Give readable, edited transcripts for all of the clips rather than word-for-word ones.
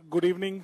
Good evening.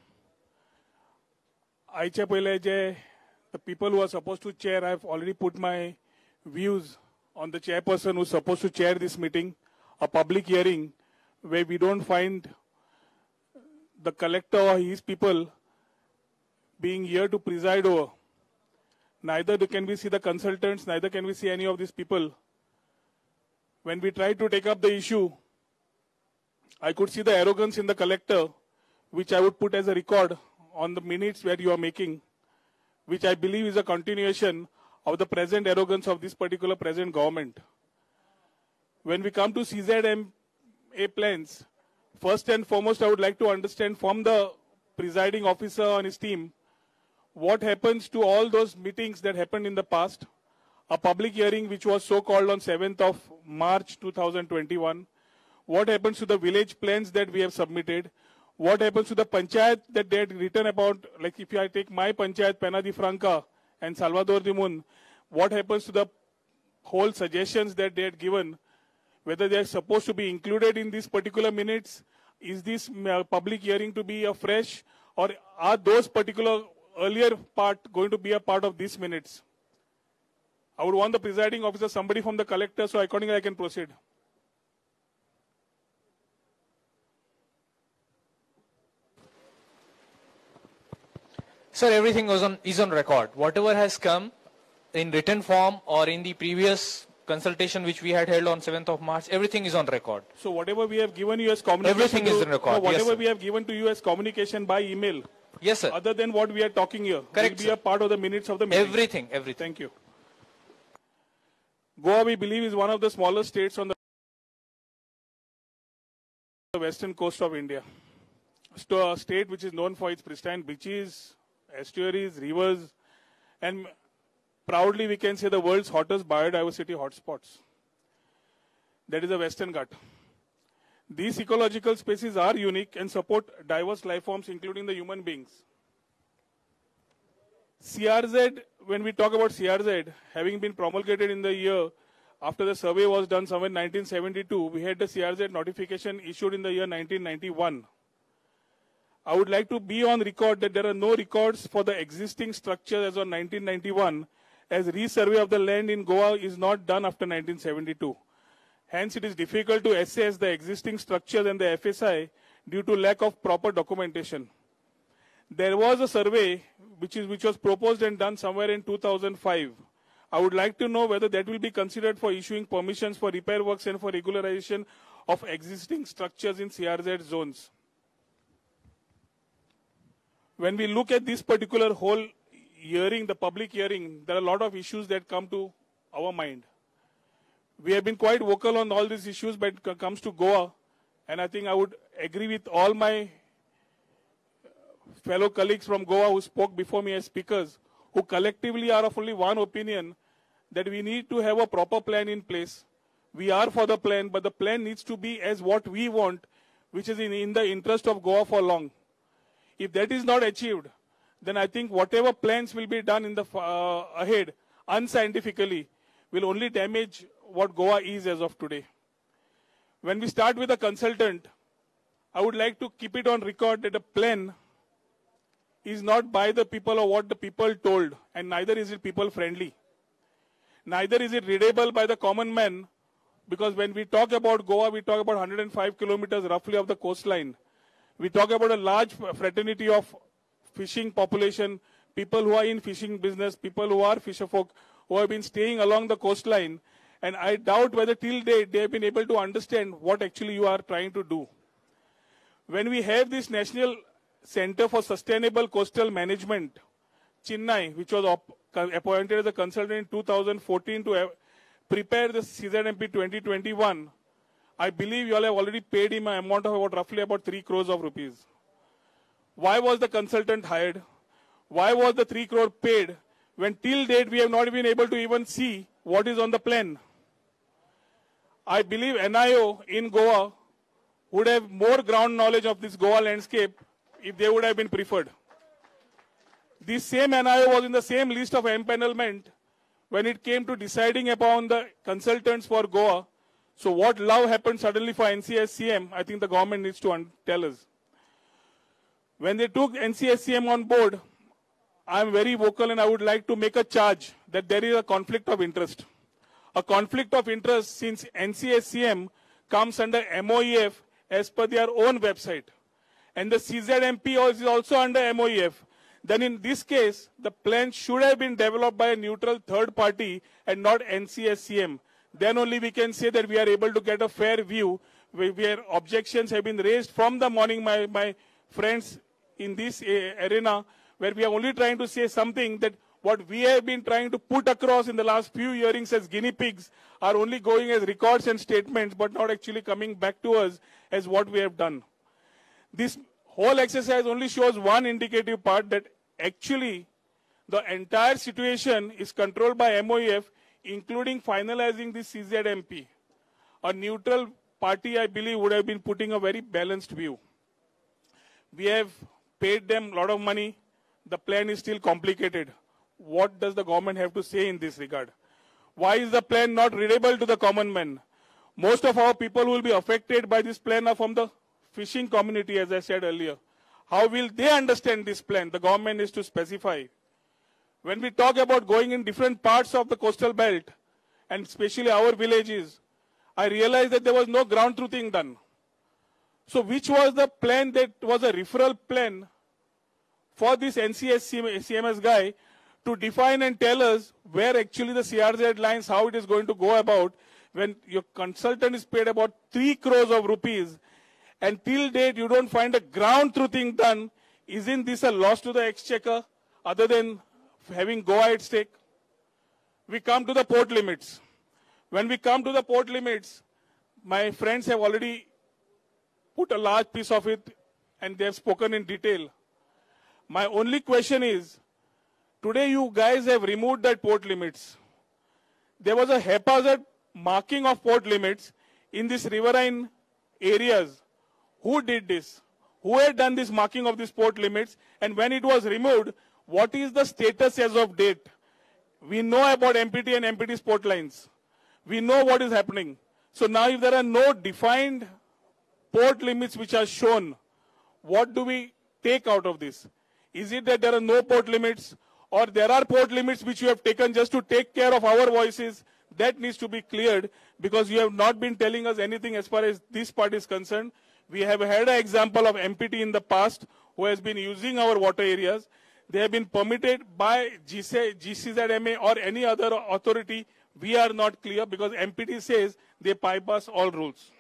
आयचे पहिले the people who are supposed to chair, I have already put my views on the chairperson who is supposed to chair this meeting, a public hearing where we don't find the collector or his people being here to preside over. Neither can we see the consultants, neither can we see any of these people. When we tried to take up the issue, I could see the arrogance in the collector, which I would put as a record on the minutes where you are making, which I believe is a continuation of the present arrogance of this particular present government. When we come to CZMA plans, first and foremost, I would like to understand from the presiding officer and his team, what happens to all those meetings that happened in the past, a public hearing which was so-called on 7th of March 2021, what happens to the village plans that we have submitted, what happens to the panchayat that they had written about, like if I take my panchayat, Pena de Franca and Salvador de Mun, what happens to the whole suggestions that they had given, whether they are supposed to be included in these particular minutes, is this public hearing to be afresh, or are those particular earlier part going to be a part of these minutes? I would want the presiding officer, somebody from the collector, so accordingly I can proceed. Sir, everything is on record. Whatever has come in written form or in the previous consultation which we had held on 7th of March, everything is on record. So whatever we have given you as communication, everything is on record. No, whatever yes, we have given to you as communication by email, yes, sir. Other than what we are talking here, correct, will be a part of the minutes of the meeting. Everything. Thank you. Goa, we believe, is one of the smaller states on the western coast of India. A state which is known for its pristine beaches, estuaries, rivers, and proudly we can say the world's hottest biodiversity hotspots. That is the Western Ghat. These ecological spaces are unique and support diverse life forms, including the human beings. CRZ, when we talk about CRZ, having been promulgated in the year after the survey was done somewhere in 1972, we had the CRZ notification issued in the year 1991. I would like to be on record that there are no records for the existing structure as on 1991, as resurvey of the land in Goa is not done after 1972. Hence, it is difficult to assess the existing structures and the FSI due to lack of proper documentation. There was a survey which was proposed and done somewhere in 2005. I would like to know whether that will be considered for issuing permissions for repair works and for regularization of existing structures in CRZ zones. When we look at this particular whole hearing, the public hearing, there are a lot of issues that come to our mind. We have been quite vocal on all these issues, but it comes to Goa, and I think I would agree with all my fellow colleagues from Goa who spoke before me as speakers, who collectively are of only one opinion, that we need to have a proper plan in place. We are for the plan, but the plan needs to be as what we want, which is in the interest of Goa for long. If that is not achieved, then I think whatever plans will be done in the ahead, unscientifically, will only damage what Goa is as of today. When we start with a consultant, I would like to keep it on record that the plan is not by the people or what the people told, and neither is it people friendly. Neither is it readable by the common man, because when we talk about Goa, we talk about 105 kilometers roughly of the coastline. We talk about a large fraternity of fishing population, people who are in fishing business, people who are fisherfolk, who have been staying along the coastline. And I doubt whether till date they have been able to understand what actually you are trying to do. When we have this National Center for Sustainable Coastal Management, Chennai, which was appointed as a consultant in 2014 to prepare the CZMP 2021, I believe you all have already paid him an amount of roughly about 3 crores of rupees. Why was the consultant hired? Why was the 3 crore paid when till date we have not been able to even see what is on the plan? I believe NIO in Goa would have more ground knowledge of this Goa landscape if they would have been preferred. This same NIO was in the same list of empanelment when it came to deciding upon the consultants for Goa. So what love happened suddenly for NCS CM, I think the government needs to tell us. When they took NCSCM on board, I am very vocal and I would like to make a charge that there is a conflict of interest. A conflict of interest since NCSCM comes under MOEF as per their own website. And the CZMP is also under MOEF. Then in this case, the plan should have been developed by a neutral third party and not NCSCM. Then only we can say that we are able to get a fair view where objections have been raised from the morning, my friends in this arena, where we are only trying to say something that what we have been trying to put across in the last few hearings as guinea pigs are only going as records and statements, but not actually coming back to us as what we have done. This whole exercise only shows one indicative part, that actually the entire situation is controlled by MOEF, including finalizing the CZMP. A neutral party, I believe, would have been putting a very balanced view. We have paid them a lot of money. The plan is still complicated. What does the government have to say in this regard? Why is the plan not readable to the common man? Most of our people who will be affected by this plan are from the fishing community, as I said earlier. How will they understand this plan? The government is to specify. When we talk about going in different parts of the coastal belt, and especially our villages, I realized that there was no ground truthing done. So which was the plan that was a referral plan for this NCSCMS guy to define and tell us where actually the CRZ lines, how it is going to go about, when your consultant is paid about 3 crores of rupees, and till date you don't find a ground truthing done? Isn't this a loss to the exchequer other than having Goa at stake? We come to the port limits. When we come to the port limits, my friends have already put a large piece of it and they have spoken in detail. My only question is, today you guys have removed that port limits. There was a haphazard marking of port limits in these riverine areas. Who did this? Who had done this marking of these port limits? And when it was removed, what is the status as of date? We know about MPT and MPT's port lines. We know what is happening. So now if there are no defined port limits which are shown, what do we take out of this? Is it that there are no port limits, or there are port limits which you have taken just to take care of our voices? That needs to be cleared, because you have not been telling us anything as far as this part is concerned. We have had an example of MPT in the past who has been using our water areas. They have been permitted by GCZMA or any other authority. We are not clear, because MPT says they bypass all rules.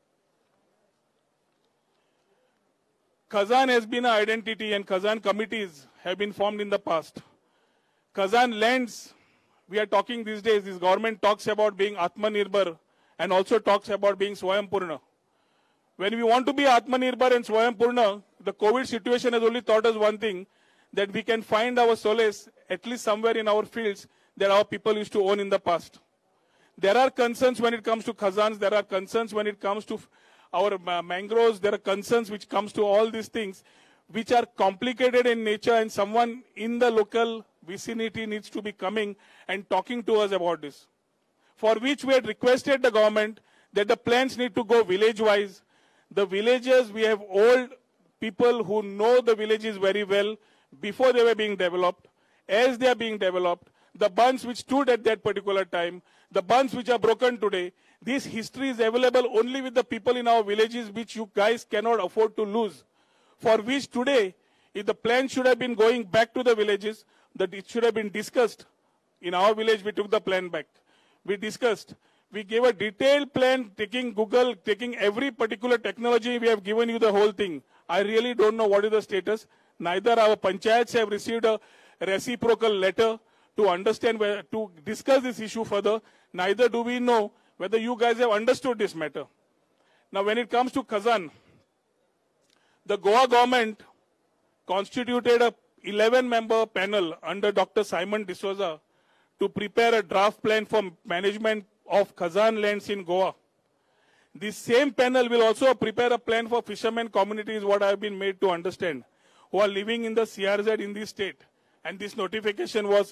Khazan has been an identity, and Khazan committees have been formed in the past. Khazan lands, we are talking these days, this government talks about being Atmanirbhar and also talks about being Swayambhurna. When we want to be Atmanirbhar and Swayambhurna, the COVID situation has only taught us one thing, that we can find our solace at least somewhere in our fields that our people used to own in the past. There are concerns when it comes to Khazans, there are concerns when it comes to our mangroves, there are concerns which comes to all these things which are complicated in nature, and someone in the local vicinity needs to be coming and talking to us about this. For which we had requested the government that the plans need to go village-wise. The villages, we have old people who know the villages very well before they were being developed, as they are being developed, the bunds which stood at that particular time, the bunds which are broken today. This history is available only with the people in our villages, which you guys cannot afford to lose. For which today, if the plan should have been going back to the villages, that it should have been discussed. In our village, we took the plan back. We discussed. We gave a detailed plan, taking Google, taking every particular technology. We have given you the whole thing. I really don't know what is the status. Neither our panchayats have received a reciprocal letter to understand, to discuss this issue further. Neither do we know whether you guys have understood this matter. Now, when it comes to Khazan, the Goa government constituted a 11-member panel under Dr. Simon D'Souza to prepare a draft plan for management of Khazan lands in Goa. This same panel will also prepare a plan for fishermen communities, what I have been made to understand, who are living in the CRZ in this state. And this notification was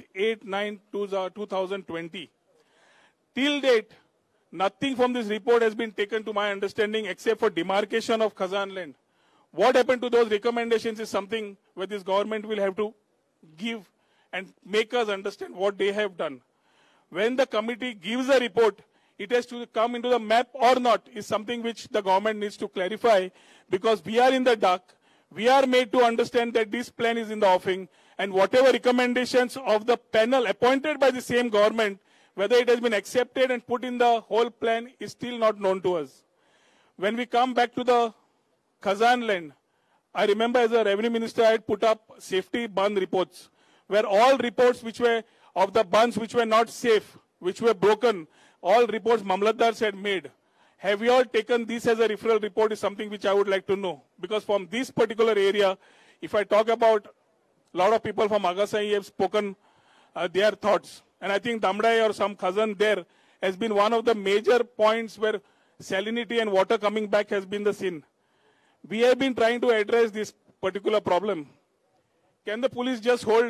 8/9/2020. Till date, nothing from this report has been taken to my understanding except for demarcation of Khazan land. What happened to those recommendations is something where this government will have to give and make us understand what they have done. When the committee gives a report, it has to come into the map or not is something which the government needs to clarify, because we are in the dark. We are made to understand that this plan is in the offing, and whatever recommendations of the panel appointed by the same government, whether it has been accepted and put in the whole plan is still not known to us. When we come back to the Khazan land, I remember as a revenue minister, I had put up safety bund reports, where all reports which were of the bunds which were not safe, which were broken, all reports Mamlatdars had made. Have you all taken this as a referral report is something which I would like to know. Because from this particular area, if I talk about, a lot of people from Agasai have spoken their thoughts. And I think Damdai or some Khazan there has been one of the major points where salinity and water coming back has been the sin. We have been trying to address this particular problem. Can the police just hold?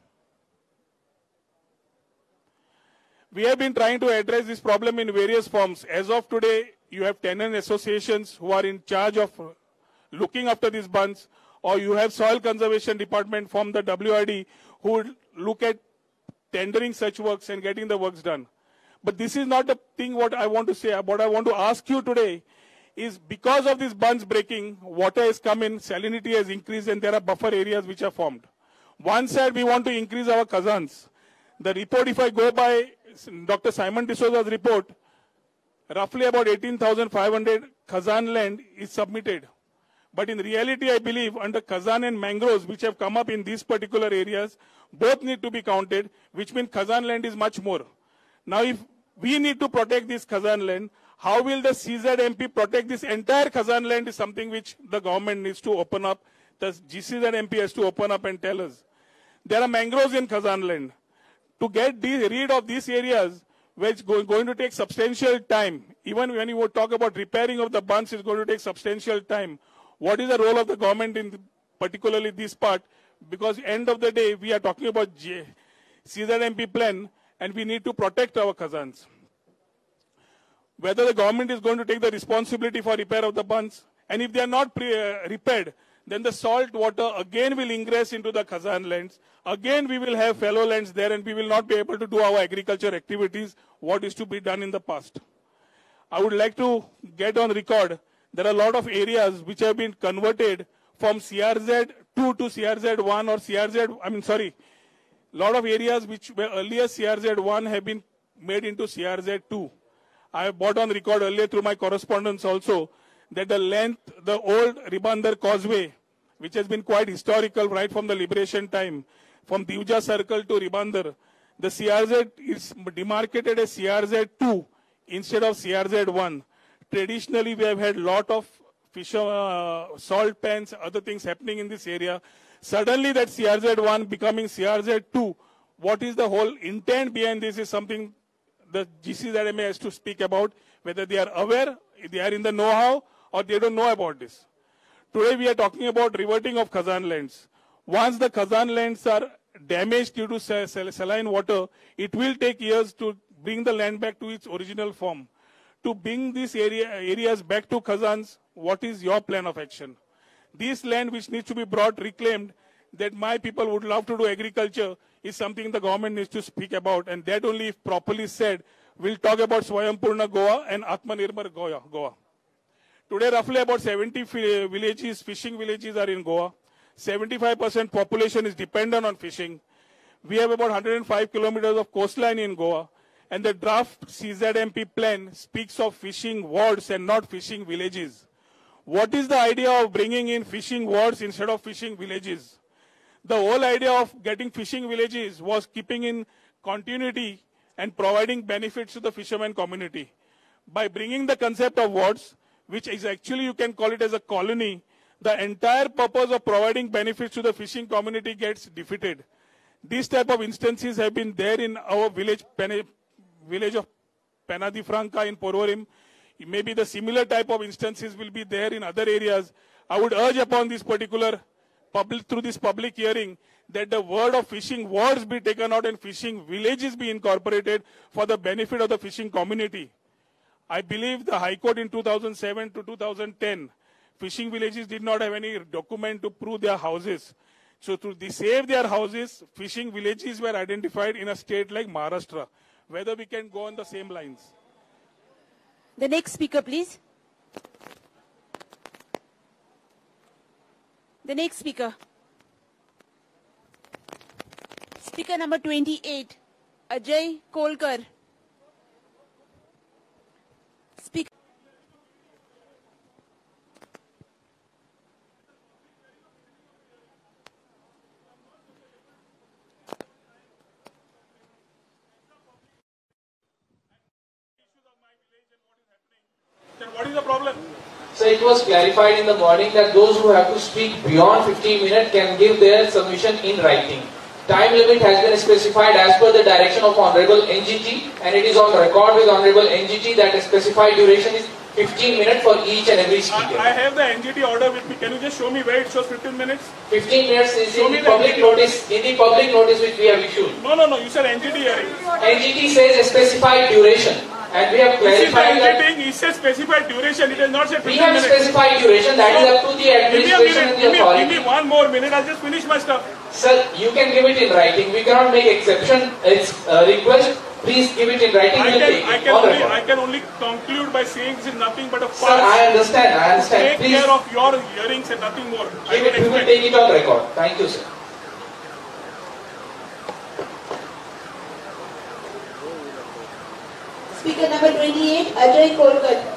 We have been trying to address this problem in various forms. As of today, you have tenant associations who are in charge of looking after these bunds, or you have soil conservation department from the WRD who would look at tendering such works and getting the works done. But this is not the thing what I want to say. What I want to ask you today is, because of these bunds breaking, water has come in, salinity has increased, and there are buffer areas which are formed. One side, we want to increase our Khazans. The report, if I go by Dr. Simon D'Souza's report, roughly about 18,500 Khazan land is submitted. But in reality, I believe under Khazan and mangroves, which have come up in these particular areas, both need to be counted, which means Khazan land is much more. Now, if we need to protect this Khazan land, how will the CZMP protect this entire Khazan land is something which the government needs to open up. The GCZMP has to open up and tell us. There are mangroves in Khazan land. To get rid of these areas, which is going to take substantial time, even when you talk about repairing of the bunds, it's going to take substantial time. What is the role of the government in particularly this part? Because end of the day, we are talking about CZMP plan, and we need to protect our Khazans. Whether the government is going to take the responsibility for repair of the bunds, and if they are not repaired, then the salt water again will ingress into the Khazan lands. Again, we will have fallow lands there, and we will not be able to do our agriculture activities, what is to be done in the past. I would like to get on record, there are a lot of areas which have been converted from CRZ2 to CRZ1 or CRZ, lot of areas which were earlier CRZ1 have been made into CRZ2. I have brought on record earlier through my correspondence also that the length, the old Ribandar Causeway, which has been quite historical right from the liberation time, from Divja Circle to Ribandar, the CRZ is demarcated as CRZ2 instead of CRZ1. Traditionally, we have had lot of fish, salt pans, other things happening in this area. Suddenly that CRZ1 becoming CRZ2, what is the whole intent behind this is something the GCZMA has to speak about, whether they are aware, they are in the know-how, or they don't know about this. Today we are talking about reverting of Khazan lands. Once the Khazan lands are damaged due to saline water, it will take years to bring the land back to its original form. To bring these areas back to Khazans, what is your plan of action? This land which needs to be brought, reclaimed, that my people would love to do agriculture, is something the government needs to speak about, and that only if properly said, we'll talk about Swayampurna Goa and Atmanirbhar Goa. Today, roughly about 70 villages, fishing villages are in Goa. 75% population is dependent on fishing. We have about 105 kilometers of coastline in Goa, and the draft CZMP plan speaks of fishing wards and not fishing villages. What is the idea of bringing in fishing wards instead of fishing villages? The whole idea of getting fishing villages was keeping in continuity and providing benefits to the fisherman community. By bringing the concept of wards, which is actually you can call it as a colony, the entire purpose of providing benefits to the fishing community gets defeated. These type of instances have been there in our village of Penna di Franca in Porvorim. Maybe the similar type of instances will be there in other areas. I would urge upon this particular through this public hearing that the word of fishing wards be taken out and fishing villages be incorporated for the benefit of the fishing community. I believe the High Court in 2007 to 2010 fishing villages did not have any document to prove their houses. So to save their houses, fishing villages were identified in a state like Maharashtra. Whether we can go on the same lines. The next speaker, please. The next speaker. Speaker number 28, Ajay Kolkar. Speaker. Then what is the problem? So it was clarified in the morning that those who have to speak beyond 15 minutes can give their submission in writing. Time limit has been specified as per the direction of Honorable NGT, and it is on record with Honorable NGT that a specified duration is 15 minutes for each and every speaker. I have the NGT order with me. Can you just show me where it shows 15 minutes? 15 minutes is in the public notice, which we have issued. No. You said NGT hearing. NGT says a specified duration, and we have clarified that It says specified duration. It has not said 15 we have minutes. specified duration. That is up to the administration and the Give authority. me 1 more minute. I'll just finish my stuff. Sir, you can give it in writing. We cannot make exception. It's a request. Please give it in writing. I can only conclude by saying this is nothing but a Sir, farce. I understand. Take Please care of your hearings and nothing more. we will take it on record. Thank you, sir. Speaker number 28, Ajay Kolkar.